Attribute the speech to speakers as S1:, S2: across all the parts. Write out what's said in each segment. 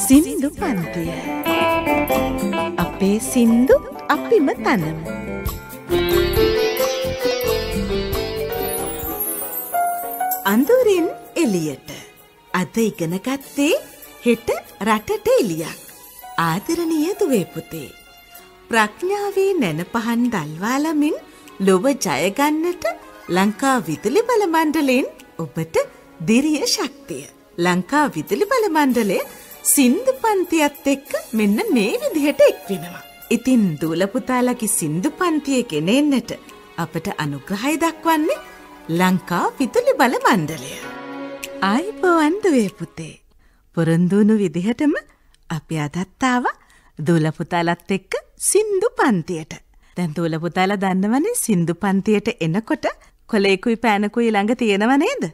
S1: සින්දු පන්තිය. අපේ සින්දු අපිම තනමු. අඳුරින් එළියට. අද ඉගෙන ගත්තේ හෙට රටට එළියක්. ආදරණීය දුවේ පුතේ. ප්‍රඥාවේ නැන පහන් දල්වාලමින් ලොව ජය ගන්නට ලංකා විදුලි බල මණ්ඩලයෙන් ඔබට දිරිය ශක්තිය. ලංකා විදුලි බල මණ්ඩලය සින්දු පන්තියත් එක්ක මෙන්න මේ විදිහට එක්වෙනවා. ඉතින් දූල පුතාලගේ සින්දු පන්තිය ගෙනෙන්නට අපට අනුග්‍රහය දක්වන්නේ ලංකා විදුලි බල මණ්ඩලය. ආයිබෝවන් දුවේ පුතේ. පොරොන්දු වුණු විදිහටම අපි අදත් ආවා දූල පුතාලත් එක්ක සින්දු පන්තියට. දැන් දූල පුතාලා දන්නවනේ සින්දු පන්තියට එනකොට කොලේකුයි පෑනකුයි ළඟ තියෙනව නේද?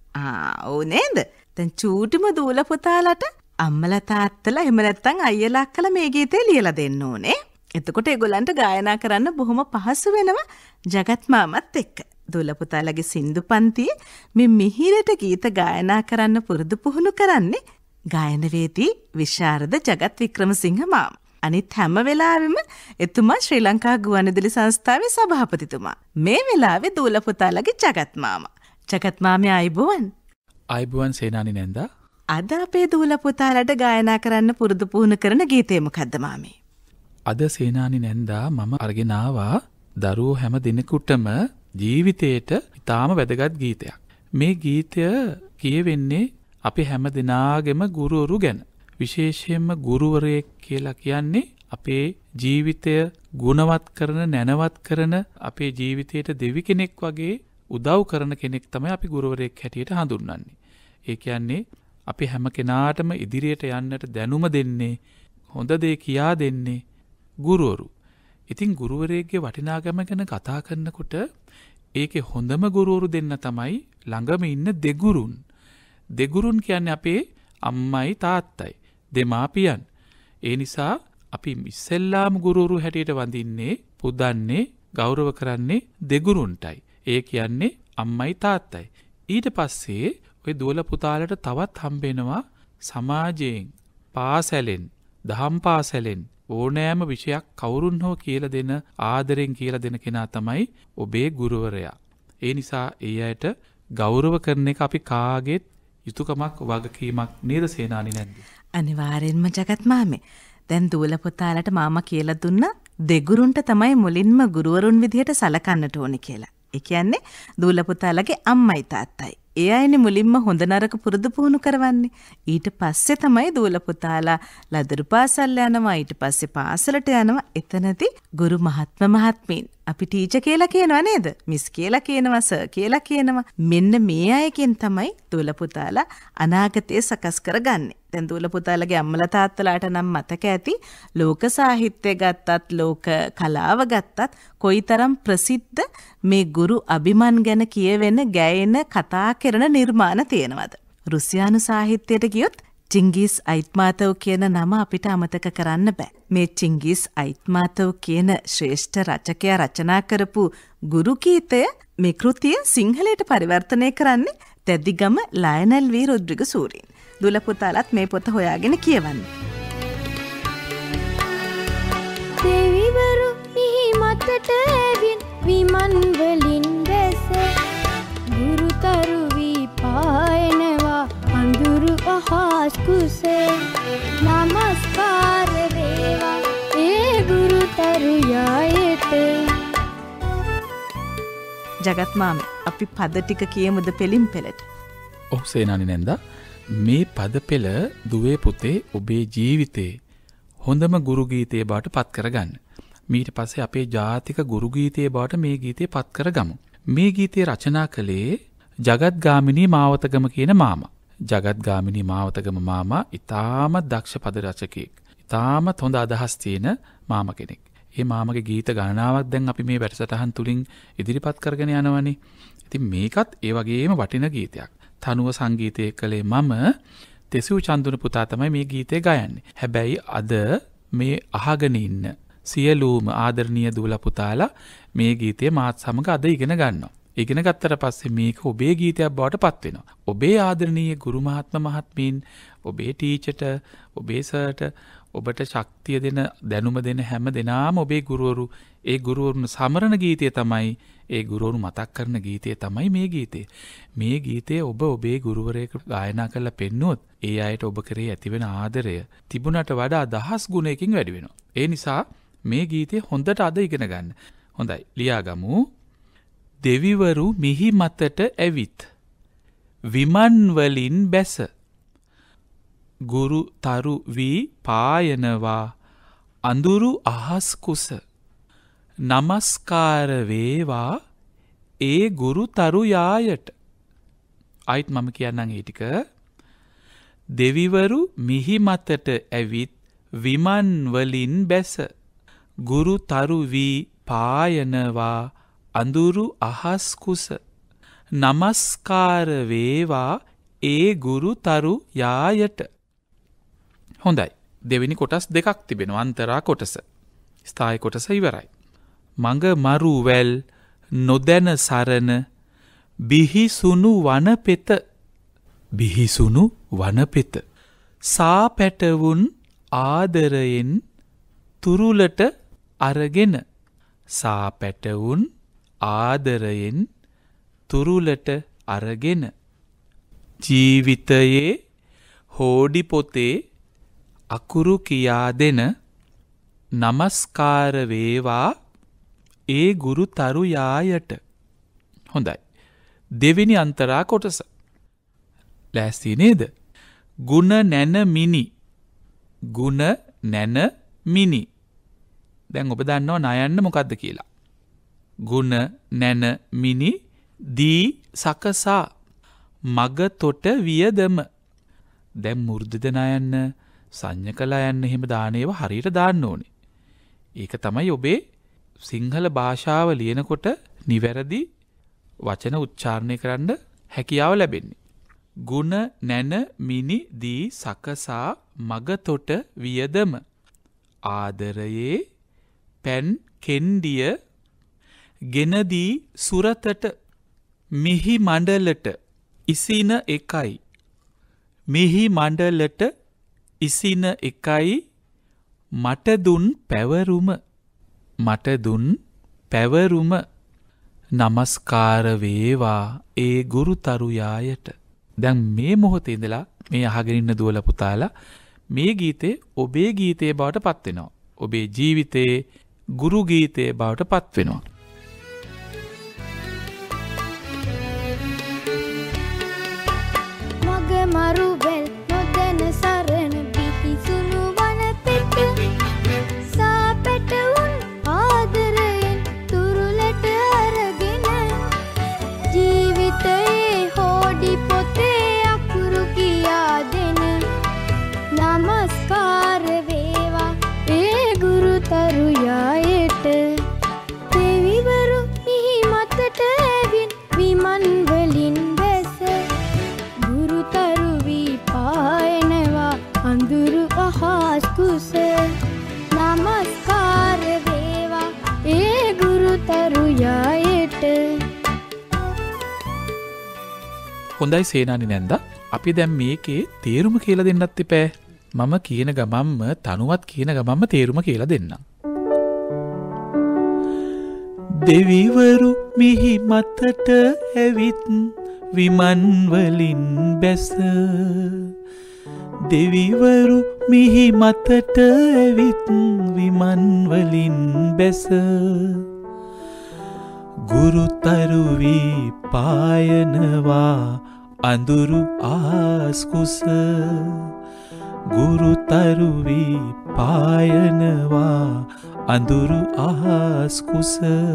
S1: ඔව් නේද? දැන් චූටිම දූල පුතාලට අම්මලා තාත්තලා එහෙම නැත්නම් අයියලා අක්කලා මේ ගීතේ ලියලා දෙන්න ඕනේ. එතකොට ඒගොල්ලන්ට ගායනා කරන්න බොහොම පහසු වෙනවා ජගත් මාමත් එක්ක. දූල පුතාලගේ සින්දු පන්තියේ මේ මිහිරට ගීත ගායනා කරන්න පුරුදු පුහුණු කරන්නේ ගායනවේදී විශාරද ජගත් වික්‍රමසිංහ මාමා. අනිත් හැම වෙලාවෙම එතුමා ශ්‍රී ලංකා ගුවන්විදුලි සංස්ථාවේ සභාපතිතුමා. මේ වෙලාවේ දූල පුතාලගේ ජගත් මාමා. ජගත් මාමේ ආයිබෝවන්.
S2: ආයිබෝවන් සේනානි නැන්දා.
S1: අද අපේ දූල පුතාලට ගායනා කරන්න පුරුදු පුහුණු කරන ගීතය මොකද්ද මාමේ?
S2: අද සේනානි නැන්දා මම අරගෙන ආවා දරුවෝ හැම දිනෙකටම ජීවිතේට ඉතාම වැදගත් ගීතයක්. මේ ගීතය කියවෙන්නේ අපි හැම දිනාගෙම ගුරුවරු ගැන. විශේෂයෙන්ම ගුරුවරයෙක් කියලා කියන්නේ අපේ ජීවිතය ගුණවත් කරන නැනවත් කරන අපේ ජීවිතයට දෙවි කෙනෙක් වගේ උදව් කරන කෙනෙක් තමයි අපි ගුරුවරයෙක් හැටියට හඳුන්වන්නේ. ඒ කියන්නේ අපි හැම කෙනාටම ඉදිරියට යන්නට දැනුම දෙන්නේ හොඳ දේ කියා දෙන්නේ ගුරුවරු. ඉතින් ගුරුවරයෙක්ගේ වටිනාකම ගැන කතා කරනකොට ඒකේ හොඳම ගුරුවරු දෙන්න තමයි ළඟම ඉන්න දෙගුරුන්. දෙගුරුන් කියන්නේ අපේ අම්මයි තාත්තයි දෙමාපියන්. ඒ නිසා අපි ඉස්සෙල්ලාම ගුරුවරු හැටියට වඳින්නේ පුදන්නේ ගෞරව කරන්නේ දෙගුරුන්ටයි. ඒ කියන්නේ අම්මයි තාත්තයි. ඊට පස්සේ ඔය දූල පුතාලට තවත් හම්බෙනවා සමාජයෙන් පාසලෙන් දහම් පාසලෙන් ඕනෑම විෂයක් කවුරුන් හෝ කියලා දෙන ආදරෙන් කියලා දෙන කෙනා තමයි ඔබේ ගුරුවරයා. ඒ නිසා ඒ අයට ගෞරව කරන එක අපි කාගේත් යුතුයකමක් වගකීමක් නේද සේනානි නැද්ද?
S1: අනිවාර්යෙන්ම ජගත් මාමේ. දැන් දූල පුතාලට මාමා කියලා දුන්නා දෙගුරුන්ට තමයි මුලින්ම ගුරුවරුන් විදිහට සලකන්නට ඕනේ කියලා. ඒ කියන්නේ දූල පුතාලගේ අම්මයි තාත්තයි. ඒ අයනේ මුලින්ම හොඳ නරක පුරුදු පුහුණු කරවන්නේ. ඊට පස්සේ තමයි දූල පුතාලා ලදරු පාසල් යනවා. ඊට පස්සේ පාසලට යනවා. එතනදී ගුරු මහත්ම මහත්මීන් අපි ටීචර් කියලා කියනවා නේද? මිස් කියලා කියනවා, සර් කියලා කියනවා. මෙන්න මේ අයකින් තමයි දූල පුතාලා අනාගතය සකස් කරගන්නේ. දැන් දූල පුතාලගේ අම්මලා තාත්තලාට නම් මතක ඇති ලෝක සාහිත්‍ය ගත්තත් ලෝක කලාව ගත්තත් කොයිතරම් ප්‍රසිද්ධ මේ ගුරු අභිමන් ගැන කියවෙන ගැයෙන කතා කරන නිර්මාණ තියෙනවද? රුසියානු සාහිත්‍යයට ගියොත් චිංගිස් අයිත්මාතව් කියන නම අපිට අමතක කරන්න බෑ. මේ චිංගිස් අයිත්මාතව් කියන ශ්‍රේෂ්ඨ රචකයා රචනා කරපු ගුරු ගීතය මේ කෘතිය සිංහලයට පරිවර්තනය කරන්නේ තැදිගම ලයනල් වී රොඩ්රිගස් සූරීන්. දූල පුතාලත් මේ පොත හොයාගෙන කියවන්න.
S3: දෙවිවරු මිහි මතට ඇවිත් විමන් වලින් දැස ගුරුතරු වී පායනවා අඳුරු අහස් කුසේ නමස්කාර වේවා ඒ ගුරුතරු යායට.
S1: ජගත් මාමේ අපි පද ටික කියමුද පෙලින් පෙළට?
S2: ඔව් සේනානි නැන්දා. මේ පද පෙළ දුවේ පුතේ ඔබේ ජීවිතේ හොඳම ගුරු ගීතයේ බවට පත් කරගන්න. ඊට පස්සේ අපේ ජාතික ගුරු ගීතයේ බවට මේ ගීතය පත් කරගමු. මේ ගීතය රචනා කළේ ජගත්ගාමිණී මාවතගම කියන මාමා. ජගත්ගාමිණී මාවතගම මාමා ඉතාමත් දක්ෂ පද රචකයෙක්. ඉතාමත් හොඳ අදහස් තියෙන මාමා කෙනෙක්. මේ මාමගේ ගීත ගණනාවක් දැන් අපි මේ වැඩසටහන් තුලින් ඉදිරිපත් කරගෙන යනවනේ. ඉතින් මේකත් ඒ වගේම වටින ගීතයක්. තනුව සංගීතය කළේ මම තෙසූ චන්දුන පුතා තමයි මේ ගීතය ගයන්නේ. හැබැයි අද මේ අහගෙන ඉන්න සියලුම ආදරණීය දූල පුතාලා මේ ගීතය මාත් සමග අද ඉගෙන ගන්නවා. ඉගෙන ගත්තට පස්සේ මේක ඔබේ ගීතයක් බවට පත් වෙනවා. ඔබේ ආදරණීය ගුරු මහත්ම මහත්මීන්, ඔබේ ටීචර්ට, ඔබේ සර්ට, ඔබට ශක්තිය දෙන, දැනුම දෙන හැම දෙනාම ඔබේ ගුරුවරු. ඒ ගුරුවරුන් සමරන ගීතය තමයි, ඒ ගුරුවරු මතක් කරන ගීතය තමයි මේ ගීතය. මේ ගීතය ඔබ ඔබේ ගුරුවරයෙකුට ගායනා කරලා පෙන්නුවොත් ඒ අයට ඔබ කරේ ඇතිවෙන ආදරය තිබුණට වඩා 10 ගුණයකින් වැඩි වෙනවා. ඒ නිසා මේ ගීතය හොඳට අද ඉගෙන ගන්න. හොඳයි, ලියාගමු. දෙවිවරු මිහි මතට ඇවිත් විමන් වලින් බැස ගුරු තරු වී පායනවා අඳුරු අහස් කුස නමස්කාර වේවා ඒ ගුරු තරු යායට. අයිත් මම කියන්නම් ඒ ටික. දෙවිවරු මිහි මතට ඇවිත් විමන් වලින් බැස ගුරු තරු වී පායනවා අඳුරු අහස් කුස නමස්කාර වේවා ඒ ගුරු තරු යායට. හොඳයි, දෙවෙනි කොටස් දෙකක් තිබෙනවා. අන්තරා කොටස, ස්ථායි කොටස ඉවරයි. මඟ මරු වැල් නොදැන සරණ බිහිසුණු වනපෙත, බිහිසුණු වනපෙත සා පැටවුන් ආදරයෙන් තුරුලට අරගෙන, සා පැටවුන් ආදරයෙන් තුරුලට අරගෙන ජීවිතයේ හෝඩි පොතේ අකුරු කියා දෙන නමස්කාර වේවා ඒ ගුරු තරු යායට. හොඳයි, දෙවෙනි අන්තරා කොටස. ලෑස්ති නේද? ගුණ නැන මිනි, ගුණ නැන මිනි. දැන් ඔබ දන්නවා නයන්න මොකද්ද කියලා. ගුණ නැන මිනි දී සකසා මග තොට වියදම. දැන් මුර්ධිත නයන්න, සංඥකලා යන්න, එහෙම දාන ඒවා හරියට දාන්න ඕනේ. ඒක තමයි ඔබේ සිංහල භාෂාව ලියනකොට නිවැරදි වචන උච්චාරණය කරන්න හැකියාව ලැබෙන්නේ. ගුණ නැන මිනි දී සකසා මග තොට වියදම ආදරයේ පැන් කෙන්ඩිය ගෙනදී සුරතට මිහි මණ්ඩලට ඉසින එකයි, මිහි මණ්ඩලට ඉසින එකයි මට දුන් පැවරුම, මට දුන් පැවරුම නමස්කාර වේවා ඒ ගුරු තරු යායට. දැන් මේ මොහොතේ ඉඳලා මේ අහගෙන ඉන්න දුවලා පුතාලා මේ ගීතේ ඔබේ ගීතේ බවට පත් වෙනවා. ඔබේ ජීවිතේ ගුරු ගීතේ බවට පත් වෙනවා.
S3: මග මරුවැල් නොදැන සරණ බිහිසුණු වනපෙත සා පැටවුන් ආදරයෙන් තුරුලට අරගෙන ජීවිතයේ හෝඩි පොතේ අකුරු කියා දෙන නමස්කාර වේවා ඒ ගුරු තරු යායට. දෙවිවරු මිහි මතට ඇවිත් විමන් වලින් බැස ගුරු තරු වී පායනවා අඳුරු අහස් කුස නමස්කාර වේවා ඒ ගුරු තරු යායට.
S2: හොඳයි සේනානි නැන්දා, අපි දැන් මේකේ තේරුම කියලා දෙන්නත් එපෑ. මම කියන ගමම්ම, තනුවත් කියන ගමම්ම තේරුම කියලා දෙන්නම්. දෙවිවරු මිහි මතට ඇවිත් විමන් වලින් බැස, දෙවිවරු මිහි මතට ඇවිත් විමන් වලින් බැස ගුරු තරු වී පායනවා අඳුරු අහස් කුස, ගුරු තරු වී පායනවා අඳුරු අහස් කුස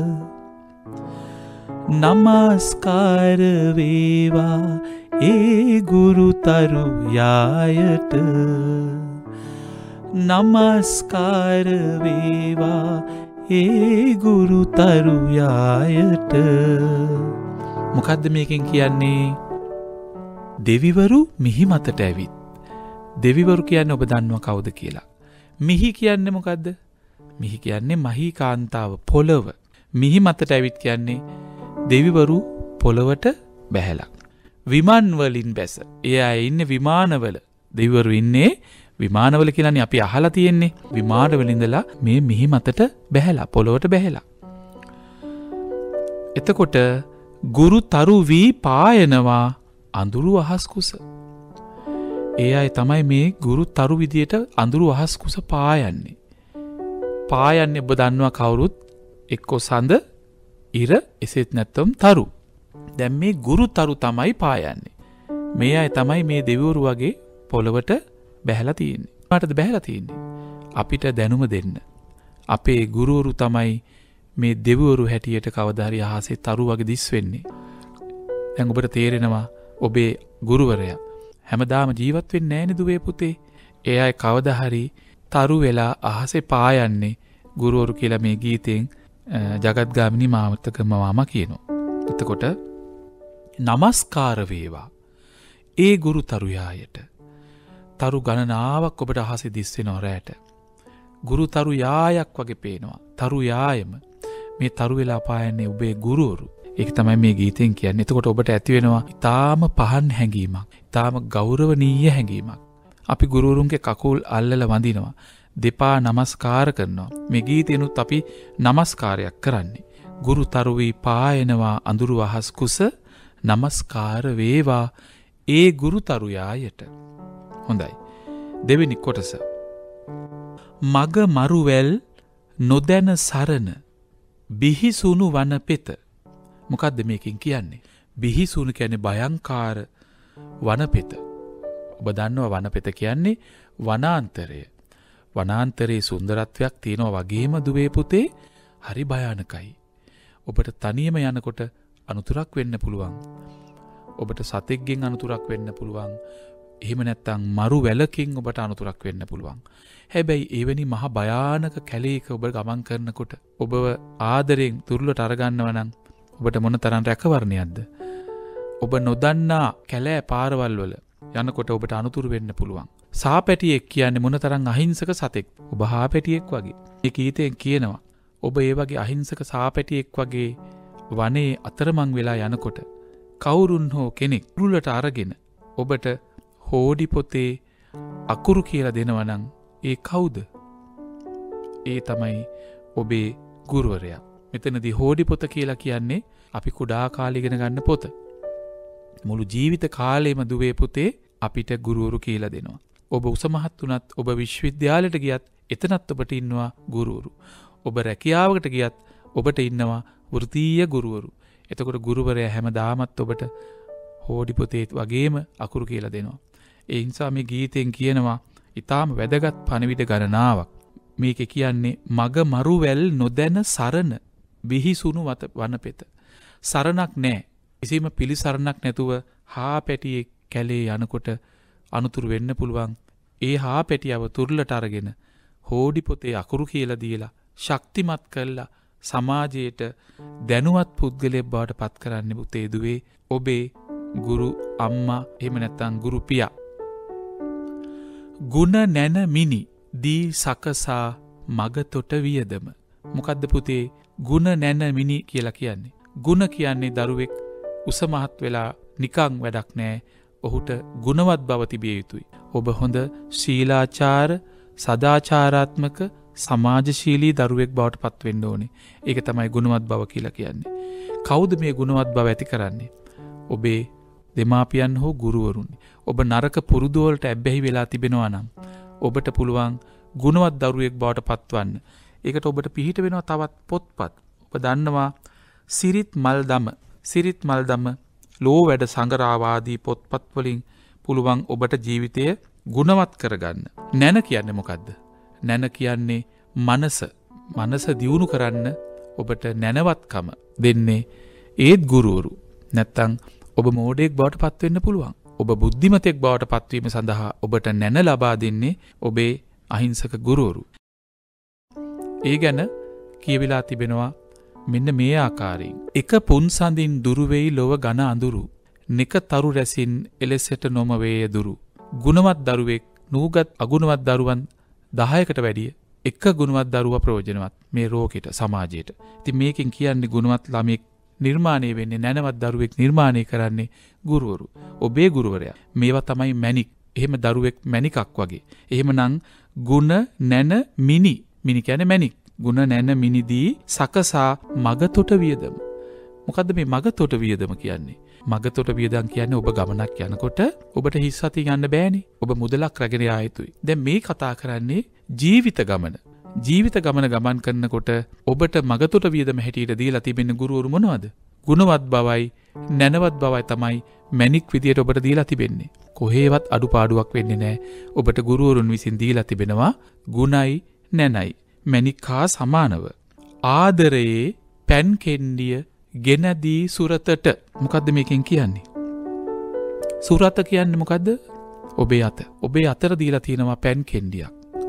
S2: නමස්කාර වේවා ඒ ගුරු තරු යායට, නමස්කාර වේවා ඒ ගුරු තරු යායට. මොකද්ද මේකෙන් කියන්නේ? දෙවිවරු මිහි මතට ඇවිත්. දෙවිවරු කියන්නේ ඔබ දන්නවා කවුද කියලා. මිහි කියන්නේ මොකද්ද? මිහි කියන්නේ මහී කාන්තාව, පොළව. මිහි මතට ඇවිත් කියන්නේ දෙවිවරු පොළවට බැහැලා. විමාන වලින් බැස. එයා ඉන්නේ විමානවල. දෙවිවරු ඉන්නේ විමානවල කියලානේ අපි අහලා තියෙන්නේ. විමානවල ඉඳලා මේ මිහි මතට බැහැලා පොළවට බැහැලා. එතකොට ගුරු තරු වී පායනවා අඳුරු අහස් කුස. ඒ අය තමයි මේ ගුරු තරු විදියට අඳුරු අහස් කුස පායන්නේ. පායන්නේ ඔබ දන්නවා කවුරුත් එක්කෝ සඳ ඉර එසෙත් නැත්තම් තරු. දැන් මේ ගුරු තරු තමයි පායන්නේ. මේ අය තමයි මේ දෙවිවරු වගේ පොළවට බැහැලා තියෙන්නේ. මාටද බැහැලා තියෙන්නේ. අපිට දැනුම දෙන්න. අපේ ගුරුවරු තමයි මේ දෙවිවරු හැටියට කවදා හරි අහසේ තරු වගේ දිස් වෙන්නේ. දැන් ඔබට තේරෙනවා ඔබේ ගුරුවරයා හැමදාම ජීවත් වෙන්නේ නැහැ නේද දුවේ පුතේ? ඒ අය කවදා හරි තරු වෙලා අහසේ පායන්නේ ගුරුවරු කියලා මේ ගීතෙන් ජගත්ගාමිනී මාවතක මාමා කියනවා. එතකොට නමස්කාර වේවා ඒ ගුරු තරුයායට. තරු ගණනාවක් ඔබට අහසේ දිස් වෙනවා රැට. ගුරු තරු යායක් වගේ පේනවා. තරු යායම මේ තරු වෙලා පායන්නේ ඔබේ ගුරුවරු. ඒක තමයි මේ ගීතෙන් කියන්නේ. එතකොට ඔබට ඇති වෙනවා ඊටාම පහන් හැඟීමක්, ඊටාම ගෞරවනීය හැඟීමක්. අපි ගුරුවරුන්ගේ කකුල් අල්ලලා වඳිනවා. දෙපා නමස්කාර කරනවා. මේ ගීතෙනුත් අපි නමස්කාරයක් කරන්නේ. ගුරු තරු වී පායනවා අඳුරු අහස් කුස නමස්කාර වේවා ඒ ගුරු තරුයායට. හොඳයි. දෙවෙනි කොටස. මග මරුවැල් නොදැන සරණ බිහිසුණු වනපෙත. මොකද්ද මේකෙන් කියන්නේ? බිහිසුණු කියන්නේ භයංකාර වනපෙත. ඔබ දන්නවා වනපෙත කියන්නේ වනාන්තරය. වනාන්තරයේ සුන්දරත්වයක් තියෙනවා වගේම දුවේ පුතේ හරි භයානකයි. ඔබට තනියම යනකොට අනුතුරක් වෙන්න පුළුවන්. ඔබට සතෙක්ගෙන් අනුතුරක් වෙන්න පුළුවන්. එහෙම නැත්නම් මරු වැලකින් ඔබට අනුතුරක් වෙන්න පුළුවන්. හැබැයි එවැනි මහ භයානක කැලේක ඔබ ගමන් කරනකොට ඔබව ආදරෙන් තුරුලට අරගන්නව නම් ඔබට මොන තරම් රැකවරණයක්ද? ඔබ නොදන්නා කැලෑ පාරවල් වල යනකොට ඔබට අනුතුරු වෙන්න පුළුවන්. සාපැටියෙක් කියන්නේ මොන තරම් අහිංසක සතෙක්. ඔබ හාපැටියෙක් වගේ. මේ ගීතයෙන් කියනවා ඔබ ඒ වගේ අහිංසක සාපැටියෙක් වගේ වනේ අතරමං වෙලා යනකොට කවුරුන් හෝ කෙනෙක් තුරුලට අරගෙන ඔබට හෝඩි පොතේ අකුරු කියලා දෙනවා නම් ඒ කවුද? ඒ තමයි ඔබේ ගුරුවරයා. මෙතනදී හෝඩි පොත කියලා කියන්නේ අපි කුඩා කාලේ ඉගෙන ගන්න පොත. මුළු ජීවිත කාලෙම දුවේ පුතේ අපිට ගුරුවරු කියලා දෙනවා. ඔබ උස මහත් වුණත් ඔබ විශ්වවිද්‍යාලයට ගියත් එතනත් ඔබට ඉන්නවා ගුරුවරු. ඔබ රැකියාවකට ගියත් ඔබට ඉන්නවා වෘත්තීය ගුරුවරු. එතකොට ගුරුවරයා හැමදාමත් ඔබට හෝඩි පොතේ වගේම අකුරු කියලා දෙනවා. ඒ නිසා මේ ගීතෙන් කියනවා ඊටාම වැදගත් පණිවිඩ ගණනාවක්. මේකේ කියන්නේ මග මරුවැල් නොදැන සරණ බිහිසුණු වනපෙත. සරණක් නැහැ. කිසිම පිළිසරණක් නැතුව හාපැටියෙක් කැලේ යනකොට අනුතුරු වෙන්න පුළුවන්. ඒ හාපැටියව තුරුලට අරගෙන හෝඩි පොතේ අකුරු කියලා දීලා ශක්තිමත් කළා සමාජයට දැනුවත් පුද්ගලයෙක් බවට පත් කරන්න පුතේ දුවේ ඔබේ ගුරු අම්මා එහෙම නැත්නම් ගුරු පියා. ගුණ නැන මිනි දී සකසා මග තොට වියදම. මොකද්ද පුතේ ගුණ නැන මිනි කියලා කියන්නේ? ගුණ කියන්නේ දරුවෙක් උස මහත් වෙලා නිකං වැඩක් නෑ. ඔහුට ගුණවත් බව තිබිය යුතුයි. ඔබ හොඳ ශීලාචාර සදාචාරාත්මක සමාජශීලී දරුවෙක් බවට පත් වෙන්න ඕනේ. ඒක තමයි ගුණවත් බව කියලා කියන්නේ. කවුද මේ ගුණවත් බව ඇති කරන්නේ? ඔබේ දෙමාපියන් හෝ ගුරුවරුන්. ඔබ නරක පුරුදු වලට ඇබ්බැහි වෙලා තිබෙනවා නම් ඔබට පුළුවන් ගුණවත් දරුවෙක් බවට පත්වන්න. ඒකට ඔබට පිහිට වෙනවා තවත් පොත්පත්. ඔබ දන්නවා සිරිත් මල්දම ලෝ වැඩ සංගරාවාදී පොත්පත් වලින් පුළුවන් ඔබට ජීවිතය ගුණවත් කරගන්න. නැන කියන්නේ මොකද්ද? නැන කියන්නේ මනස දියුණු කරන්න ඔබට නැනවත්කම දෙන්නේ ඒත් ගුරුවරු. නැත්තම් ඔබ මෝඩයෙක් බවට පත් වෙන්න පුළුවන්. ඔබ බුද්ධිමතෙක් බවට පත්වීම සඳහා ඔබට නැන ලබා දෙන්නේ ඔබේ අහිංසක ගුරුවරු. ඒ ගැන කියවිලා තිබෙනවා මෙන්න මේ ආකාරයෙන්. එක පුන් සඳින් දුරු වෙයි ලොව ඝන අඳුරු. නික තරු රැසින් එලෙසට නොම වේය දුරු. ගුණවත් දරුවෙක් නූගත් අගුණවත් දරුවන් 10කට වැඩිය එක ගුණවත් දරුවා ප්‍රයෝජනවත් මේ රෝකෙට සමාජයට. ඉතින් මේකෙන් කියන්නේ ගුණවත් ළමෙක් නිර්මාණය වෙන්නේ නැනවත් දරුවෙක් නිර්මාණය කරන්නේ ගුරුවරු. ඔබේ ගුරුවරයා. මේවා තමයි මැණික්. එහෙම දරුවෙක් මැණිකක් වගේ. එහෙමනම් ගුණ නැන මිනි. මිනි කියන්නේ මැණික්. ගුණ නැන මිනිදී සකසා මගතොට වියදම. මොකද්ද මේ මගතොට වියදම කියන්නේ? මගතොට වියදම් කියන්නේ ඔබ ගමනක් යනකොට ඔබට හිස් අතින් යන්න බෑනේ. ඔබ මුදලක් රැගෙන යා යුතුයි. දැන් මේ කතා කරන්නේ ජීවිත ගමන. ජීවිත ගමන ගමන් කරනකොට ඔබට මගතොට වියදම හැටියට දීලා තිබෙන ගුරුවරු මොනවද? ගුණවත් බවයි නැනවත් බවයි තමයි මැණික් විදියට ඔබට දීලා තිබෙන්නේ. කොහේවත් අඩුපාඩුවක් වෙන්නේ නැහැ. ඔබට ගුරුවරුන් විසින් දීලා තිබෙනවා ගුණයි නැනයි මැණික් හා සමානව. ආදරයේ පැන් කෙන්ඩිය ගෙනදී සුරතට. මොකද්ද මේකෙන් කියන්නේ? සුරත කියන්නේ මොකද්ද? ඔබේ අත. ඔබේ අතර දීලා තියෙනවා පැන් කෙන්ඩියක්.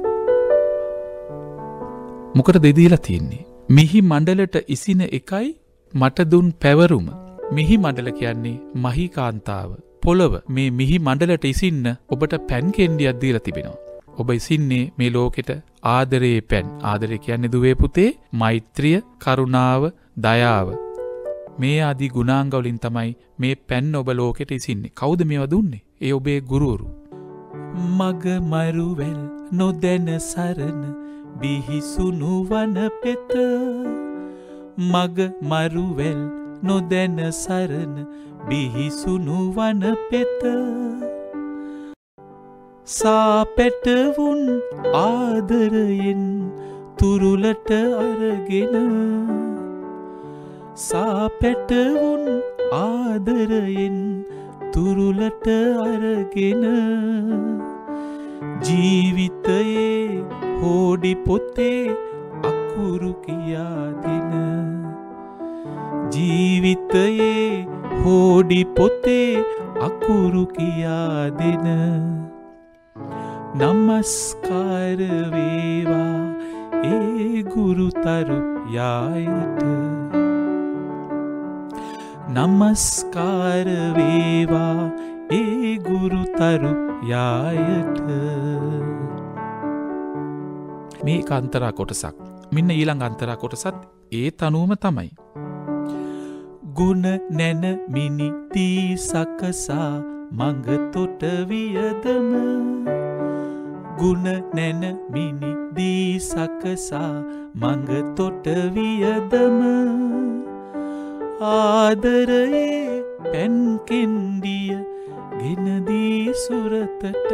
S2: මොකටද දීලා තියෙන්නේ? මිහි මණ්ඩලට ඉසින එකයි මට දුන් පැවරුම. මිහි මණ්ඩල කියන්නේ මහී කාන්තාව. පොළව මේ මිහි මණ්ඩලට ඉසින්න ඔබට පැන් කෙන්ඩියක් දීලා තිබෙනවා. ඔබ ඉසින්නේ මේ ලෝකෙට ආදරයේ පැන්. ආදරය කියන්නේ දුවේ පුතේ මෛත්‍රිය, කරුණාව, දයාව. මේ ආදී ගුණාංග වලින් තමයි මේ පැන් ඔබ ලෝකෙට ඉසින්නේ. කවුද මේවා දුන්නේ? ඒ ඔබේ ගුරුවරු. මග මරුවැල් නොදැන සරණ බිහිසුණු වන පෙත. මග මරුවැල් නොදැන සරණ බිහිසුණු වන පෙත. සාපැටවුන් ආදරයෙන් තුරුලට අරගෙන. සාපැටවුන් ආදරයෙන් තුරුලට අරගෙන. ජීවිතයේ හෝඩි පොතේ අකුරු කියා දෙන. ජීවිතයේ හෝඩි පොතේ අකුරු කියා දෙන. නමස්කාර වේවා ඒ ගුරුතරු යායට. නමස්කාර වේවා ඒ ගුරුතරු යායට. මේ අන්තරා කොටසක්. මෙන්න ඊළඟ අන්තරා කොටසත් ඒ තනුවම තමයි. ගුණ නැන මිනිදී සකසා මඟ තොට වියදම. ගුණ නැන මිනිදී සකසා මඟ තොට වියදම. ආදරයේ පැන් කෙන්ඩිය ගෙනදී සුරතට.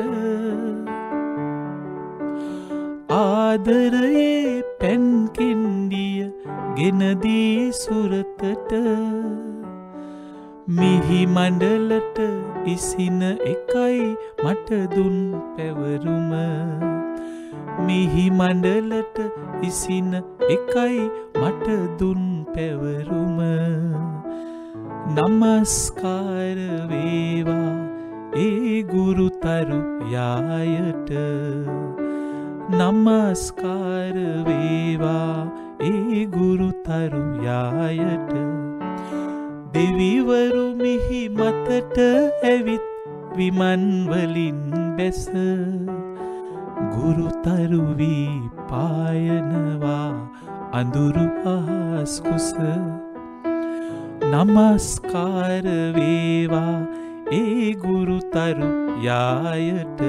S2: ආදරයේ පැන් කෙන්ඩිය ගෙනදී සුරතට. මිහි මණ්ඩලට ඉසින එකයි මට දුන් පැවරුම. මිහි මණ්ඩලට ඉසින එකයි මට දුන් පැවරුම. නමස්කාර වේවා ඒ ගුරුතරු යායට. නමස්කාර වේවා ඒ ගුරුතරු යායට. දෙවිවරු මිහි මතට ඇවිත් විමන් වලින් බැස. ගුරුතරු වී පායනවා අඳුරු අහස් කුස. නමස්කාර වේවා ඒ ගුරුතරු යායට.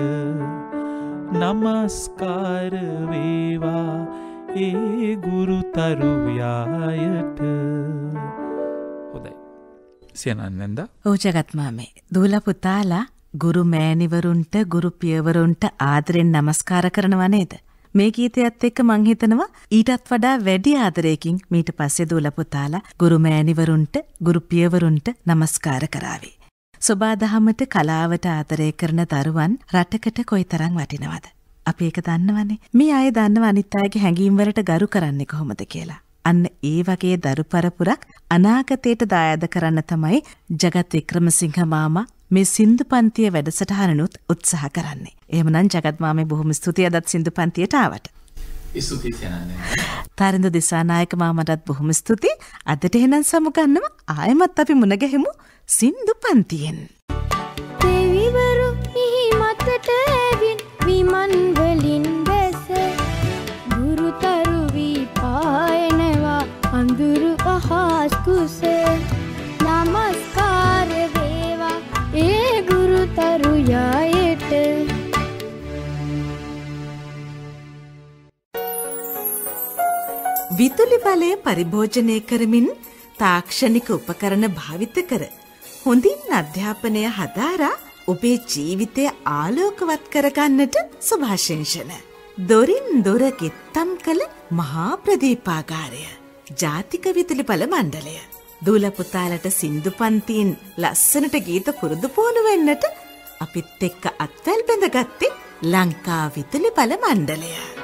S2: නමස්කාර වේවා ඒ ගුරුතරු යායට. හොඳයි. සියනන්ද?
S1: ඔව් ජගත් මාමේ. දූල පුතාලා ගුරු මෑණිවරුන්ට ගුරු පියවරුන්ට ආදරෙන් නමස්කාර කරනවා නේද? මේ ගීතයත් එක්ක මං හිතනවා ඊටත් වඩා වැඩි ආදරයකින් මීට පස්සේ දූල පුතාලා ගුරු මෑණිවරුන්ට ගුරු පියවරුන්ට නමස්කාර කරાવી. සොබා දහමට කලාවට ආදරය කරන දරුවන් රටකට කොයිතරම් වටිනවද? අපි ඒක දන්නවනේ. මේ අය දන්නව අනිත් අයගේ හැඟීම් වලට ගරු කරන්නේ කොහොමද කියලා. අන්න ඒ වගේ දරු පරපුරක් අනාගතයට දායාද කරන්න තමයි ජගත් වික්‍රමසිංහ මාමා මේ සින්දු පන්තිය වැඩසටහනනුත් උත්සාහ කරන්නේ. එහෙමනම් ජගත් මාමේ බොහොම ස්තුතියි අදත් සින්දු පන්තියට ආවට.
S2: ස්තුතියි සනන්නේ.
S1: තරිඳු දිසානායක මාමටත් බොහොම ස්තුතියි. අදට එහෙනම් සමුගන්නම ආයෙමත් අපි මුණ ගැහෙමු සින්දු පන්තියෙන්.
S3: දෙවිවරු මිහි මතට ඇවිත් විමන් වලින් බැස. ගුරුතරු වී පායනවා අඳුරු අහස් කුස.
S1: විදුලි බලය පරිභෝජනය කරමින් තාක්ෂණික උපකරණ භාවිත කර හොඳින් අධ්‍යාපනය හදාරා ඔබේ ජීවිතය ආලෝකවත් කරගන්නට සුභාශිංසන. දොරින් දොර ගෙත්තම් කළ මහා ප්‍රදීපාගාරය. ජාතික විදුලි බල මණ්ඩලය. දූල පුතාලට සින්දු පන්තියෙන් ලස්සනට ගීත පුරුදු පුහුණු වෙන්නට අපිත් එක්ක අත්වැල් බැඳගත්තේ ලංකා විදුලි බල මණ්ඩලය.